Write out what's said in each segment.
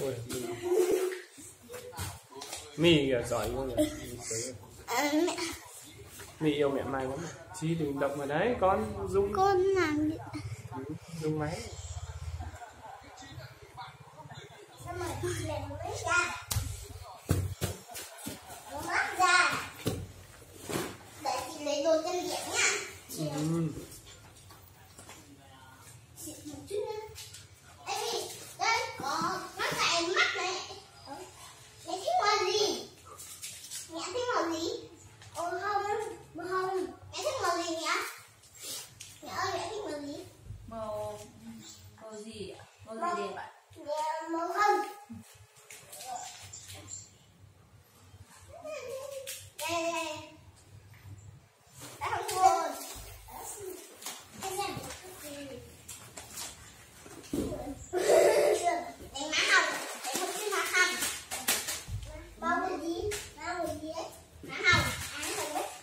Ôi, mì kìa, giỏi không nhỉ? Mì yêu mẹ mày lắm. Chi đừng động vào đấy, con Dung. Con làm gì? Dung máy. Xong rồi lấy nó ra. Nó mát ra. Để chị lấy đồ chân điện nha. Chị một chút nữa. Ê, đây có nó chạy mắt này. Mẹ thích màu gì? Mẹ thích màu gì? Ồ không, không. Mẹ thích màu gì nhỉ? Mẹ ơi, mẹ thích màu gì? Màu gì ạ? Màu gì đẹp ạ? Màu hồng. Đây đây. Đã không buồn. Anh em. Đánh má hồng, đánh một cái má hồng. Bao cái gì? Bao cái gì đấy? Má hồng, má hồng đấy.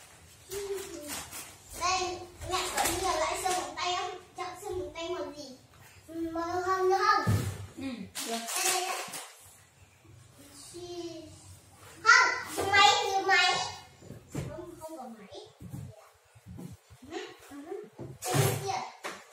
Đây, mẹ có nhiều loại sơn móng tay không? Chọn sơn móng tay màu gì? Màu hồng được không? Được. Đây đây. Không, máy như máy. Không có máy. Đây kia.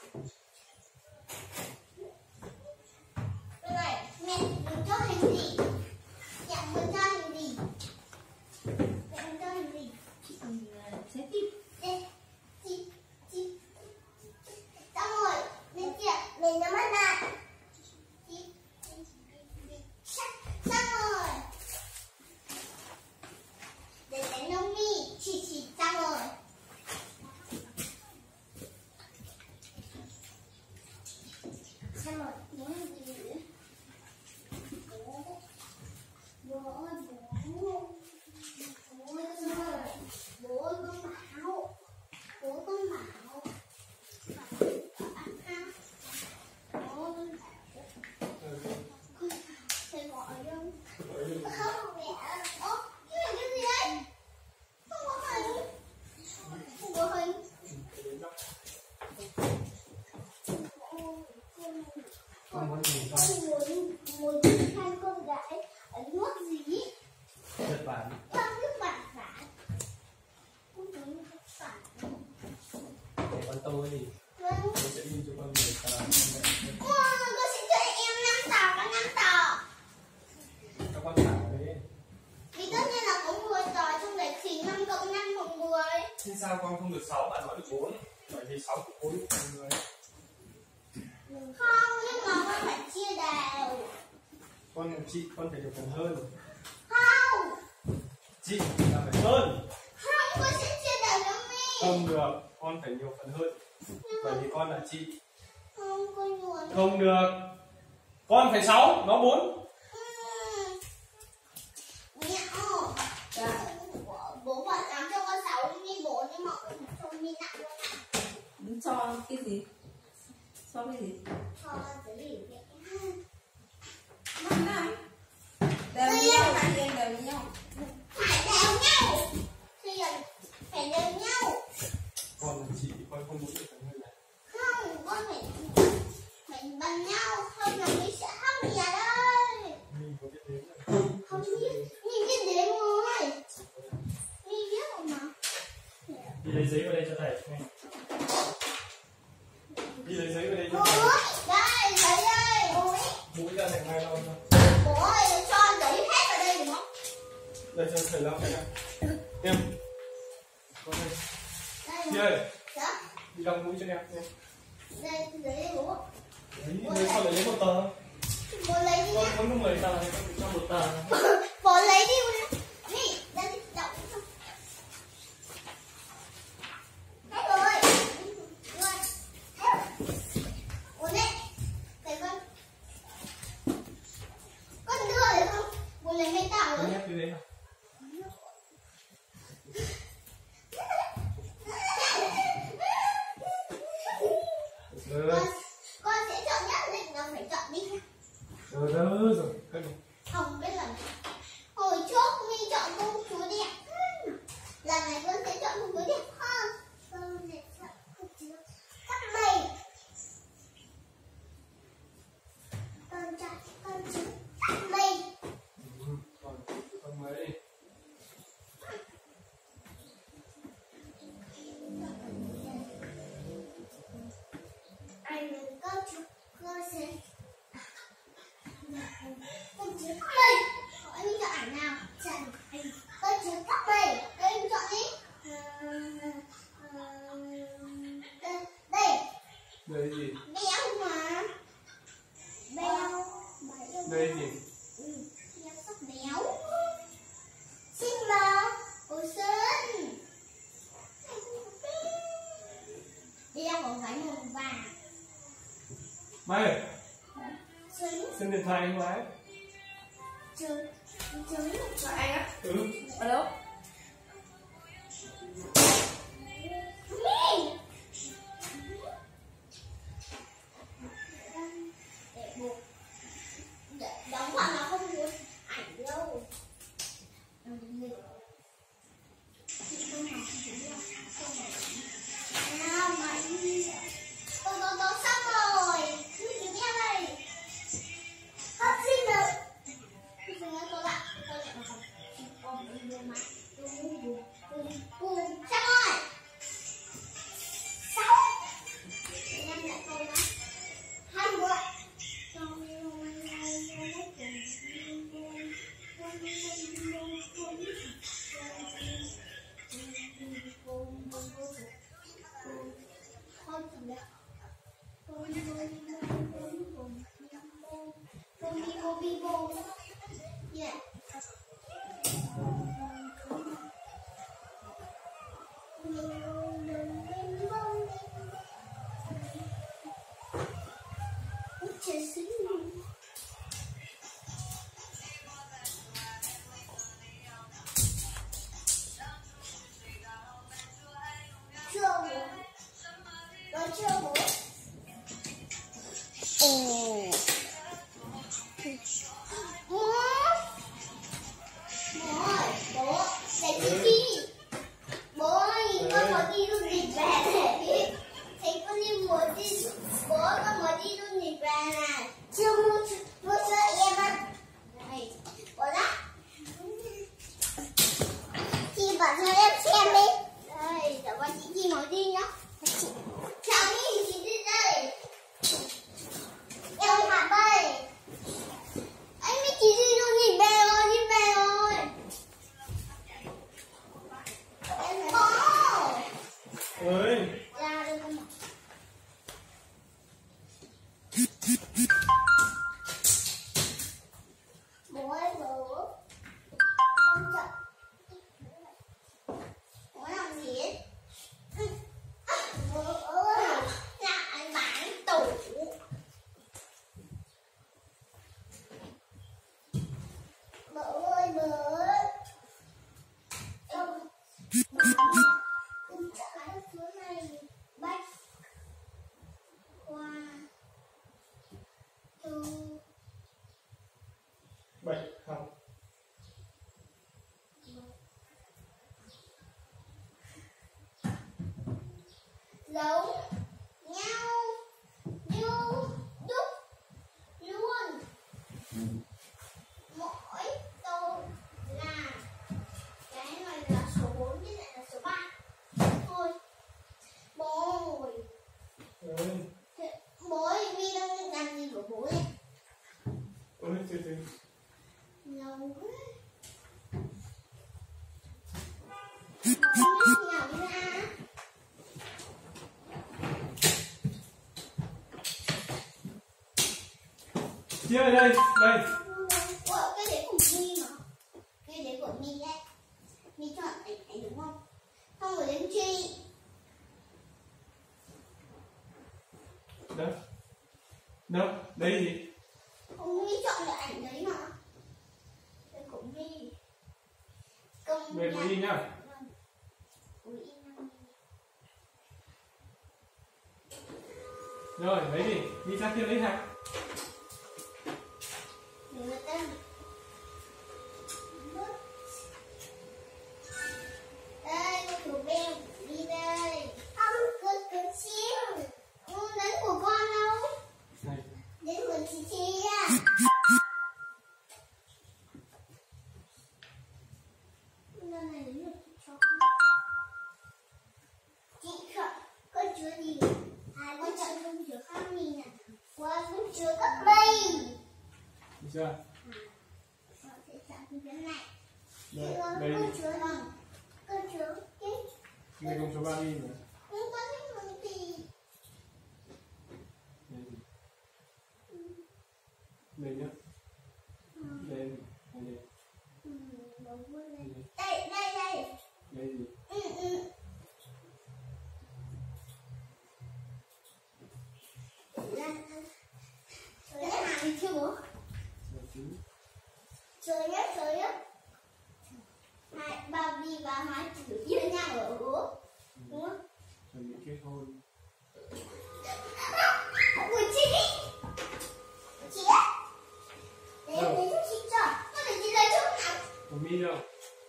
Đây này, mẹ muốn cho hình gì? Mẹ muốn cho hình gì? Mẹ muốn cho hình gì? Sẽ tiếp. Đây, chị. Xong rồi, bên kia, mình nó mất lại. Xong rồi. Để đánh lông mi, chỉ xong rồi. Xong rồi, muốn gì nữa? Bố ơi, bố con bảo. Bố con bảo. Thầy gọi đâu? Không, mẹ. Ố, cái này cái gì đấy? Không có hình. Không có hình. Con muốn gì con? Con muốn hai con gái ở nước gì? Nhật Bản. Con nước bản phản. Con muốn nước phản. Để con tô cái gì? Vâng. Tôi sẽ in cho con 10 tờ. Con sẽ cho em 5 tờ, có 5 tờ. Các con thả vào đấy. Vì tất nhiên là có 10 tờ, trong đấy chỉ 5 cộng 5 cộng 10. Thế sao con không được 6, bạn nói được 4? Bởi vì 6 cộng 4 cộng 10. Không, nhưng mà con phải chia đều. Con là chị, con phải được phần hơn. Không. Chị là phải hơn. Không, con sẽ chia đều cho mi. Không được, con phải nhiều phần hơn. Bởi vì con là chị. Không, con muốn. Không được. Con phải 6, nó 4. Mẹ ơi. Bố bảo dám cho con 6 mi 4 nhưng mà cho mi nặng luôn. Cho cái gì? Cho cái gì? Cho giấy ủy vẽ. Năm năm. Đều như nhau hả? Đều như nhau. Phải đều nhau. Thì phải đều nhau. Con là chị, con không muốn được phần hơn này. Không, con phải bằng nhau. Không là mi sẽ hóc nhà đây. Mình có biết đếm này. Không biết. Mi biết đếm rồi. Mi biết rồi mà. Đi lấy giấy vào đây cho thầy. Đi lấy giấy vào đây cho Bố thầy. đây, giấy đây. Bố ấy. Mũi ra thành ngay lau cho. Bố ơi, cho giấy hết vào đây đúng không? Đây cho thầy lau cái này. Em. Con đây. Đây. Chị ơi, Đó. đi lau mũi cho em. Đây, giấy đây bố. Lấy sao lại lấy một tờ? Bố lấy đi Con nhá. có 10 tờ thì con chỉ cho một tờ. Bố lấy đi bố. Đi, ra đi, đậu. Hết rồi. Rồi. Hết rồi. Bố đây. Thầy con. Con đưa được không? Bố lấy mấy tờ Con rồi. nhét dưới đấy nào. Con sẽ chọn nhất định là phải chọn đi. Rồi, cân này. Không biết lần hồi trước mi chọn công chúa đẹp hơn. Lần này con sẽ chọn công chúa đẹp hơn. Con sẽ chọn công chúa cắt mây. Con chọn công chúa cắt sẽ con chứa khắp đây. Anh đi chọn ảnh nào? Chọn ảnh con chứa khắp đây. Đây em chọn đi. Đây. Đây gì? Béo mà. Béo. Đây gì? Béo sắc béo. Xinh mà. Ôi xinh. Đeo có váy màu vàng. Mai ơi, Xinh. xin điện thoại anh Mai. Chơi Là anh á? Ừ. Ở đâu? Đóng vào nó không muốn ảnh đâu. Chị không học thì nào mà tôi xong rồi. Chị nghe đây. Học sinh rồi. Tôi lại học. Con đi mua máy. Cùng xong rồi. Sáu. Em lại tôi đó. Hai bữa. Yeah. Chưa bố. Bố, để chị đi. Bố ơi, con muốn đi du lịch về này. Thấy con đi muốn đi, bố con muốn đi du lịch về này. Chưa mua cho em ạ. Đây, bố đó. Chị bảo cho em xem đi. Đây, để con chị muốn đi nhá. Chào đi, chị đi đây. Em hả đây. Anh với chị đi du lịch về rồi, đi về rồi. Em có. Ơi. Ra đây con. Bố ơi bố. Con chậm. Bố làm gì ấy? Bố ơi. Lại bán tủ. Bố ơi bố. Con trả số này bách qua từ Bạch học. giống nhau như đúc luôn. Mỗi câu là cái này là số 4, cái này là số 3 thôi. Bố ơi. Ơi. Bố ơi, Mi đang làm gì của bố ấy? Ôi, từ từ. Lâu quá. Bố biết nhảy ra. Chia ở đây, đây. Ủa, cái đấy của Mi mà. Cái đấy của Mi đấy. Mi chọn ảnh này đúng không? Xong rồi đến Chi. Đó. Đâu, đây gì? Ông Mi chọn được ảnh đấy mà. Đây của Mi. Công Về đi nhá. Rồi, lấy đi. Đi ra kia lấy hạt. Người ta đây, con thủ beo đi đây. Không, con chiêu. Không đến của con đâu. Này. Đến của chị Chi à. Lần này đến lượt cho chị chọn con chứa gì? Con chọn con chứa khác gì nè. Qua con chứa các mây. Được chưa? Con sẽ chọn cái này. Đây Con chứa này. Con chứa cái. đây con số 3 đi nữa. Con thích món gì? Đây nhá. Đây đây. Đây đây đây. Đây gì? Chơi hàng đi chưa bố? Chơi nhá. Hai ba Vi và hai chữ yêu nhau ở bố. Đúng không? Chuẩn bị kết hôn. Ủa chị á? Để em lấy cho chị cho. Con để chị lấy cho nào. Của Mi đâu?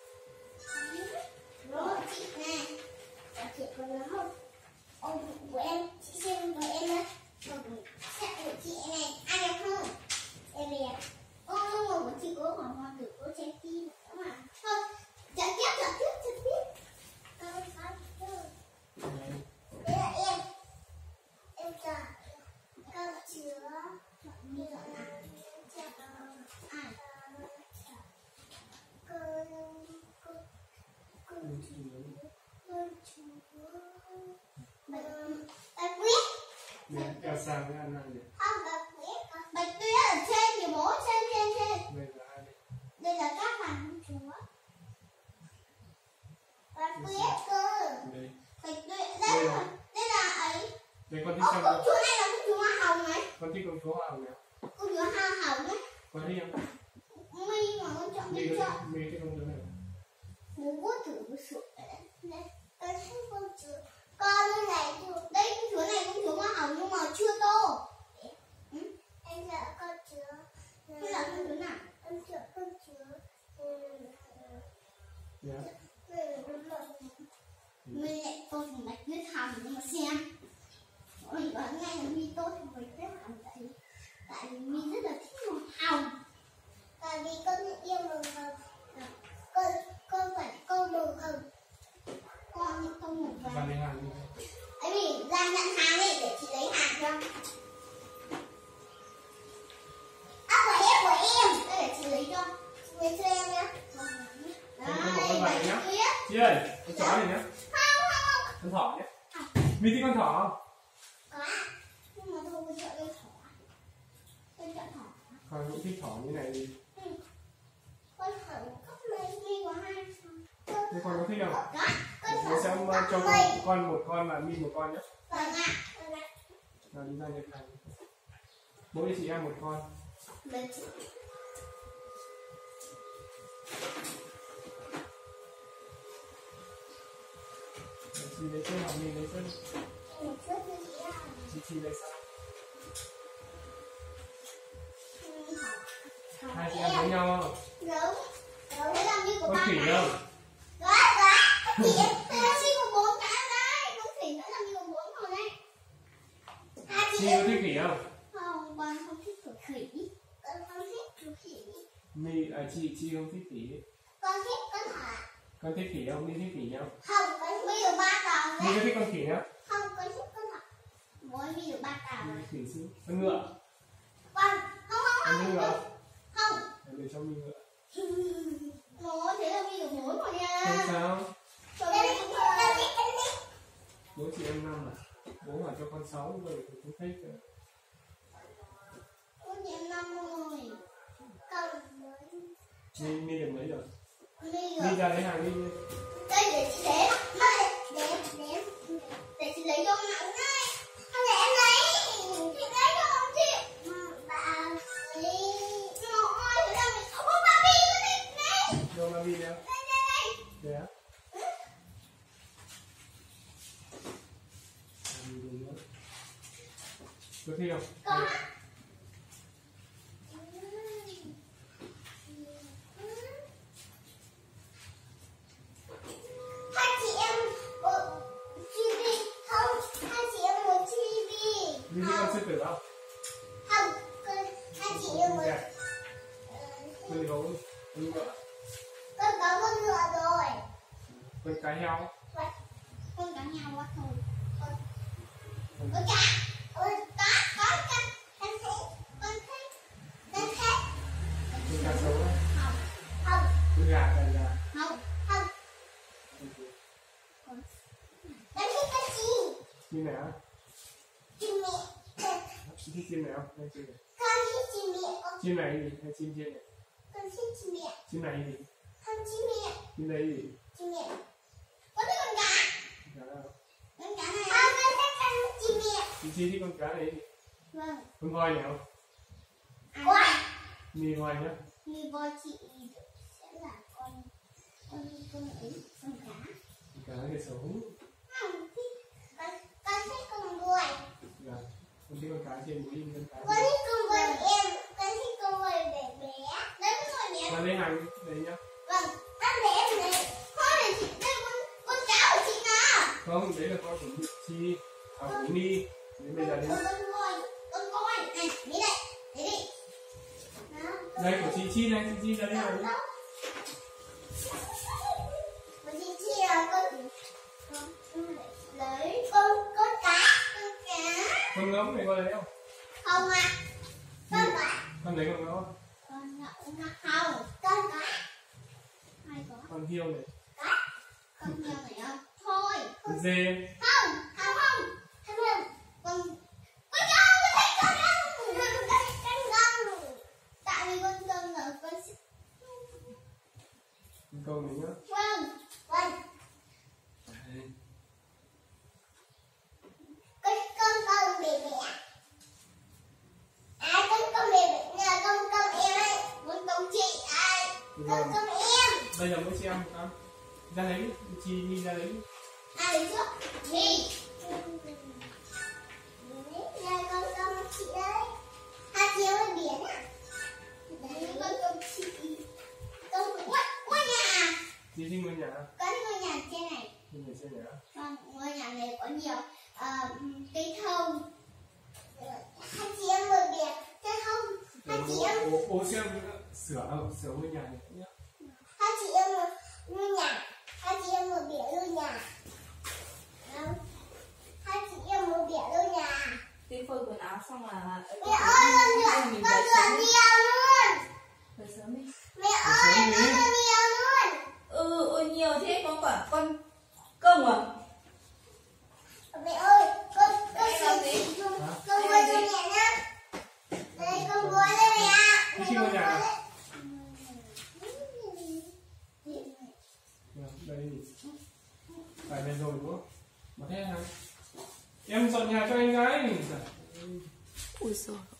Rồi chị nè. Chị có nhớ không? Ông của em, chị xem của em nhé. Set của chị này, ai đẹp không? Em đẹp. Ông của chị có khoảng hoa tử có trái tim nữa mà. Thôi, trả tiếp. Đấy là em. Em chờ. Con chứa. Như vậy là. Bạch tuyết. Nè, kẹo sang với ăn này. Không, bạch tuyết ở trên kìa bố, trên. Đây là ai đây? Đây là các bạn chúa. Bạch tuyết cơ. Đây. Bạch tuyết, đây là ấy. Đây con thích xem Công chúa này là công chúa hoa hồng này. con thích con số hồng nào? Công chúa hoa hồng đấy. Con thích không? Mi mà con chọn Mi Mi chọn. thích con số này. Bố vuốt thử một sụt đấy. Con thích con chúa. Con như này, đây công chúa này công chúa hoa hồng nhưng mà chưa tô. Em sợ con chúa. Thế là con chúa nào? Em sợ con chúa. Dạ. Mi lại tô thành bạch tuyết hồng nhưng mà xem. Mọi người nói ngay là Mi tô thành bạch tuyết hồng tại vì Mi rất là thích màu hồng. Tại vì con yêu màu hồng. Con phải câu màu hồng. Con những câu màu vàng. Và lấy hàng đi. Ấy vì ra nhận hàng đi để chị lấy hàng cho. Của em. Đây để chị lấy cho. Chị lấy cho em nhé. Đây, bạch tuyết. Chị ơi, con chó này nhá. Không. Con thỏ nhé. Mi thích con thỏ không? Có. Nhưng mà tôi không chọn con thỏ. Tôi chọn thỏ. Con cũng thích thỏ như này đi. Con thỏ cấp mấy Mi có hai. Thế con có thích không? Đó. Mình sẽ cho con một con và Mi một con nhé. Vâng ạ. Rồi đi ra nhận hàng. Mỗi chị em một con. Được chị. Chị lấy chân hoặc Mi lấy chân? Một chút cho chị ạ. Chị lấy sao? Hai chị em với nhau không? Đúng. Thế làm như của Con ba khỉ cái. không? Đó. Chị em chỉ có 4 cái đấy. Con khỉ nữa làm như có 4 rồi đấy. Hai chị Chị em. có thích khỉ không? Không, con không thích của khỉ. Con không thích của khỉ. Chị không thích khỉ. Con thích con thỏ. Con thích khỉ không? Mi thích khỉ nhau? Không, con Mi được 3 tàu Mi có đấy. thích con khỉ nữa? Không, con thích con thỏ. Mỗi Mi được 3 tàu. Mi khỉ xíu. Con ngựa. Con, không. Con thích ngựa. Không. Để cho Mi ngựa. Bố, thế là Mi được 4 rồi nha. Không sao. Con thích. Bố chị em 5 à? Bố hỏi cho con 6 rồi thì cũng thích rồi. Con chị em 5 rồi. Con Mi được mấy rồi? Mi Mi được. ra lấy hàng đi. Đây để chị đếm. Để chị lấy cho ông nặng đây. Không để em lấy. Chị lấy cho ông chị. Bà lấy. Ôi, thế là mình không có bà Vi nữa đi. Này. Đâu mà Mi đâu? Đây. Đây á? Có thích không? Có. Hai chị em một TV không? Hai chị em một TV. Mi thích con sư tử không? Không, hai chị em một. Con gấu, con ngựa, Con có con ngựa rồi. con cá heo. Con cá heo quá thôi. Con cá. Có cá. Em thấy. này á? Chim mẹ. Thích chim này không? Hay chim này? Con thích chim mẹ. Chim này gì? Hay chim trên này? Con thích chim mẹ. Chim này gì? Con chim mẹ. Chim này gì? Chim mẹ. Con thích con cá. Cá nào? Con cá này. Con thích con chim mẹ. Chị thích con cá này gì? Vâng. Con voi này không? Voi. Mì voi nhá. Mì voi chị sẽ là con ấy, con cá. Cá này xấu. Con thích con voi. Dạ. Con thích con cá trên mũi con cá. Con thích con voi em. Con thích con voi bé bé. Đấy con voi bé. Con lấy hàng đấy nhá. Vâng. Ăn để em này. Thôi để chị đây con cá của chị nào. Không, đấy là con của Chi. À, của Ni. Đến bây giờ đến. Con voi này, đi đây. Đấy đi. Đây của chị Chi này, chị Chi ra đây nào. Của chị Chi là con lấy con cá. Con ngỗng này con lấy không? Không ạ. Con cá. Con lấy con ngỗng không? Con ngỗng không. Con cá. Hai có. Con hiêu này. Cá. Con heo này không? Thôi. Con dê. Không. Không. Con trâu, con thích con trâu. Tại vì con trâu là con sẽ. Con câu này nhá. Vâng. Đây. Con câu bể bể. À con câu bể bể là con câu em ấy. Con câu chị ai? Con câu em. Bây giờ mỗi chị ăn một con. Ra lấy, Chi Ni ra lấy. À lấy trước. Đi. Đây con câu chị đấy. Hai chiếu ở biển à? Đấy con câu chị. Câu quay nhà. Chị thích ngôi nhà. Có ngôi nhà trên này. Ngôi nhà trên này á. Vâng, ngôi nhà này có nhiều cây thông. Hai chị em ngồi biển, cây thông. Hai chị em. Ô xem sửa ngôi nhà này nhá. Hai chị em ngôi nhà. Hai chị em ngồi biển ngôi nhà. Hai chị em ngồi biển ngôi nhà. Đi phơi quần áo xong là Mẹ ơi, con rửa nhiều luôn. Phơi sớm đi. Mẹ ơi, con rửa nhiều luôn. Nhiều thế con công à? Mẹ ơi, con gì? con vui cho mẹ nhá. Đây con vui đây mẹ ạ. Chị ngôi nhà. Đây phải về rồi đúng không? Mà thế hả? Em dọn nhà cho anh gái. Ui giời.